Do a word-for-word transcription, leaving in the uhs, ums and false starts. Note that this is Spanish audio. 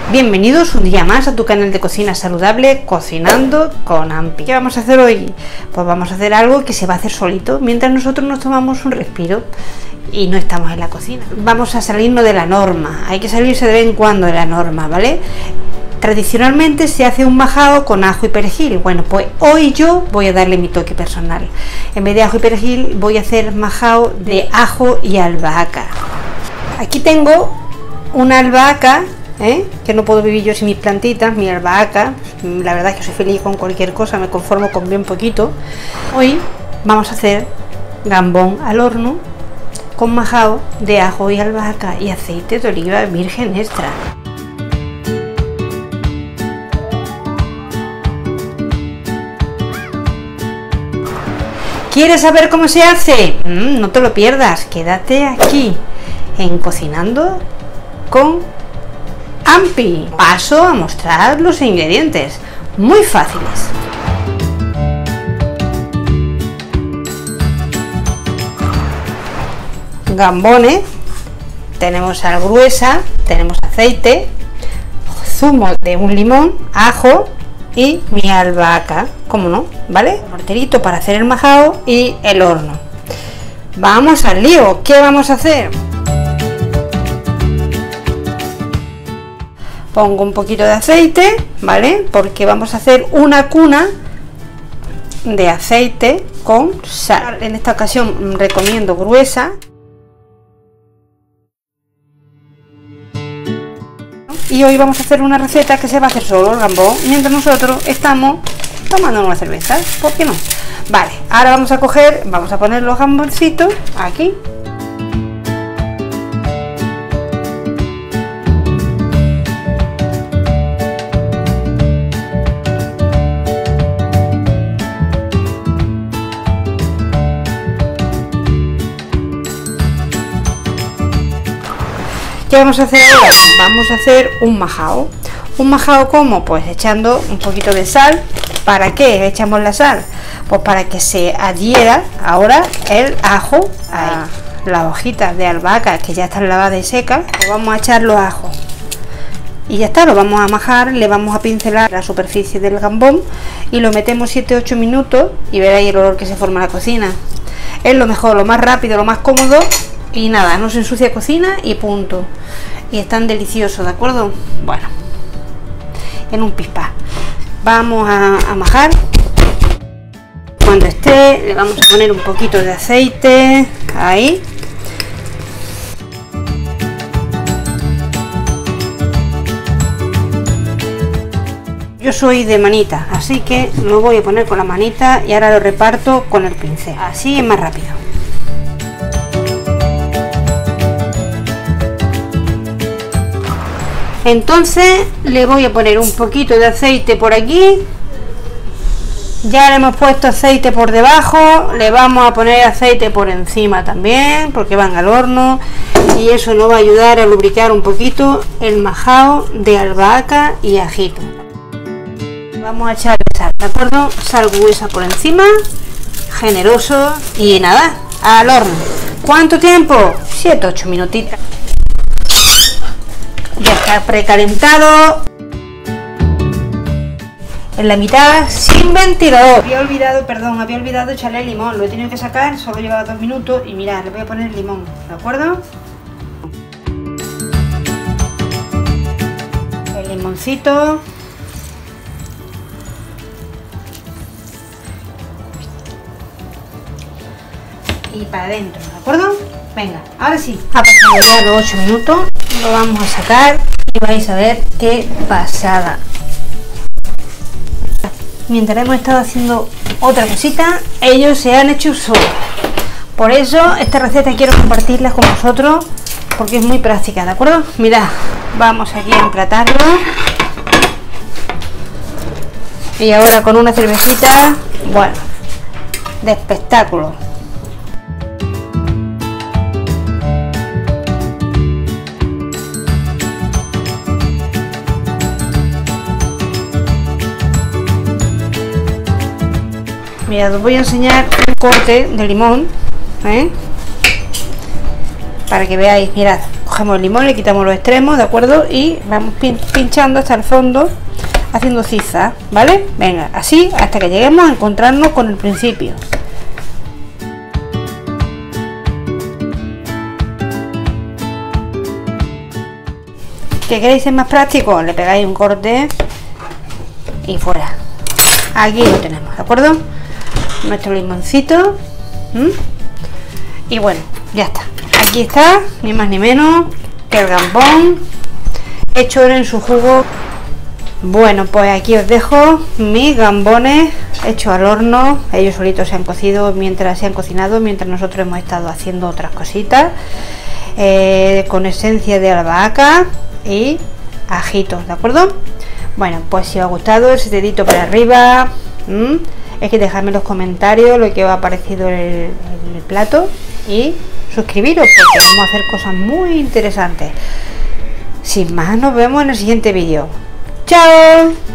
Bienvenidos un día más a tu canal de cocina saludable, Cocinando con Ampi. ¿Qué vamos a hacer hoy? Pues vamos a hacer algo que se va a hacer solito mientras nosotros nos tomamos un respiro y no estamos en la cocina. Vamos a salirnos de la norma, hay que salirse de vez en cuando de la norma, ¿vale? Tradicionalmente se hace un majao con ajo y perejil. Bueno, pues hoy yo voy a darle mi toque personal. En vez de ajo y perejil voy a hacer majao de ajo y albahaca. Aquí tengo una albahaca, ¿eh? que no puedo vivir yo sin mis plantitas, mi albahaca. La verdad es que soy feliz con cualquier cosa, me conformo con bien poquito. Hoy vamos a hacer gambón al horno con majao de ajo y albahaca y aceite de oliva virgen extra. ¿Quieres saber cómo se hace? Mm, no te lo pierdas, quédate aquí en Cocinando con Ampi. Paso a mostrar los ingredientes, muy fáciles. Gambones, tenemos sal gruesa, tenemos aceite, zumo de un limón, ajo y mi albahaca, como no, ¿vale? Morterito para hacer el majao y el horno. Vamos al lío. ¿Qué vamos a hacer? Pongo un poquito de aceite, ¿vale? Porque vamos a hacer una cuna de aceite con sal. En esta ocasión recomiendo gruesa. Y hoy vamos a hacer una receta que se va a hacer solo el gambón mientras nosotros estamos tomando una cerveza. ¿Por qué no? Vale, ahora vamos a coger, vamos a poner los gamboncitos aquí. ¿Qué vamos a hacer ahora? Vamos a hacer un majao. ¿Un majao cómo? Pues echando un poquito de sal. ¿Para qué echamos la sal? Pues para que se adhiera ahora el ajo a la hojita de albahaca que ya están lavadas y secas. Pues vamos a echar los ajos. Y ya está, lo vamos a majar, le vamos a pincelar la superficie del gambón y lo metemos siete ocho minutos y veréis el olor que se forma en la cocina. Es lo mejor, lo más rápido, lo más cómodo. Y nada, no se ensucia cocina y punto. Y están deliciosos, ¿de acuerdo? Bueno, en un pispa. Vamos a, a majar. Cuando esté, le vamos a poner un poquito de aceite. Ahí. Yo soy de manita, así que lo voy a poner con la manita y ahora lo reparto con el pincel. Así es más rápido. Entonces le voy a poner un poquito de aceite por aquí. Ya le hemos puesto aceite por debajo, le vamos a poner aceite por encima también porque van al horno y eso nos va a ayudar a lubricar un poquito el majao de albahaca y ajito. Vamos a echarle sal, ¿de acuerdo? Sal gruesa por encima, generoso y nada, al horno. ¿Cuánto tiempo? siete ocho minutitos. Ya está precalentado. En la mitad sin ventilador. Había olvidado, perdón, había olvidado echarle limón. Lo he tenido que sacar, solo llevaba dos minutos. Y mirad, le voy a poner limón, ¿de acuerdo? El limoncito. Y para adentro, ¿de acuerdo? Venga, ahora sí. Ha pasado ya los ocho minutos. Lo vamos a sacar y vais a ver qué pasada. Mientras hemos estado haciendo otra cosita, ellos se han hecho solos. Por eso esta receta quiero compartirla con vosotros porque es muy práctica, ¿de acuerdo? Mirad, vamos aquí a emplatarlo. Y ahora con una cervecita, bueno, de espectáculo. Mirad, os voy a enseñar un corte de limón, ¿eh? Para que veáis, mirad, cogemos el limón, le quitamos los extremos, ¿de acuerdo? Y vamos pin pinchando hasta el fondo, haciendo zigzag, ¿vale? Venga, así hasta que lleguemos a encontrarnos con el principio. ¿Qué queréis ser más práctico? Le pegáis un corte y fuera. Aquí lo tenemos, ¿de acuerdo? Nuestro limoncito. ¿Mm? Y bueno, ya está. Aquí está, ni más ni menos que el gambón hecho en su jugo. Bueno, pues aquí os dejo mis gambones hechos al horno. Ellos solitos se han cocido mientras se han cocinado, mientras nosotros hemos estado haciendo otras cositas, eh, con esencia de albahaca y ajitos, ¿de acuerdo? Bueno, pues si os ha gustado, ese dedito para arriba. ¿Mm? Es que dejadme en los comentarios lo que os ha parecido el, el plato y suscribiros porque vamos a hacer cosas muy interesantes. Sin más, nos vemos en el siguiente vídeo. ¡Chao!